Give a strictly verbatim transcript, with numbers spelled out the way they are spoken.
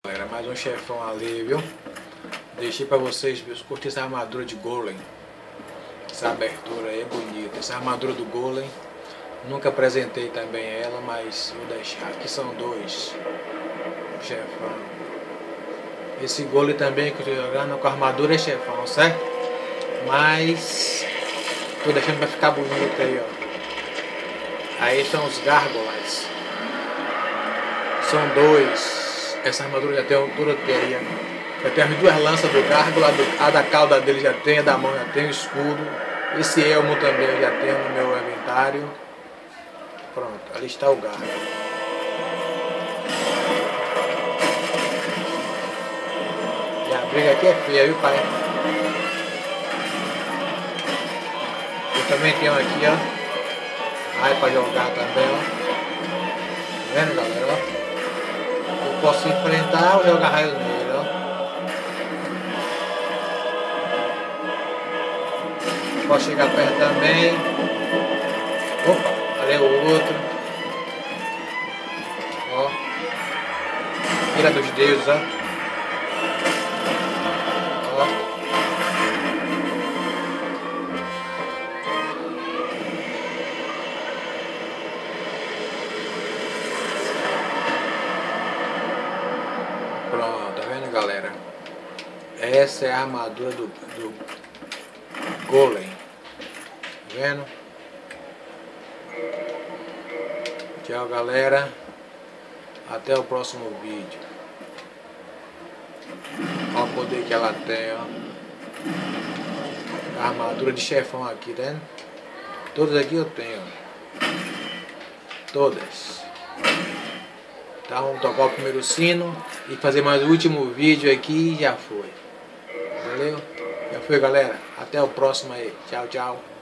Galera, mais um chefão ali, viu? Deixei pra vocês, viu? Curtir essa armadura de golem. Essa abertura aí é bonita. Essa armadura do golem, nunca apresentei também ela, mas vou deixar. Aqui são dois chefão. Esse golem também que eu tô jogando com a armadura é chefão, certo? Mas tô deixando pra ficar bonito aí, ó. Aí são os gárgulas. São dois. Essa armadura já tem altura teia. Já tem as duas lanças do gárgula, a da cauda dele já tem, a da mão já tem o escudo. Esse elmo também eu já tenho no meu inventário. Pronto, ali está o gárgula. E a briga aqui é feia, viu, pai? Eu também tenho aqui, ó. Aí pra jogar também, ó. Tá vendo, galera, ó? Posso enfrentar ou jogar raio nele, ó. Posso chegar perto também. Opa, ali é o outro. Ó. Ira dos deuses, ó. Ó. Pronto, tá vendo, galera? Essa é a armadura do, do golem. Tá vendo? Tchau, galera. Até o próximo vídeo. Olha o poder que ela tem, ó. A armadura de chefão aqui, tá vendo? Todas aqui eu tenho, ó. Todas. Então vamos tocar o primeiro sino e fazer mais o último vídeo aqui e já foi. Valeu? Já foi, galera. Até o próximo aí. Tchau, tchau.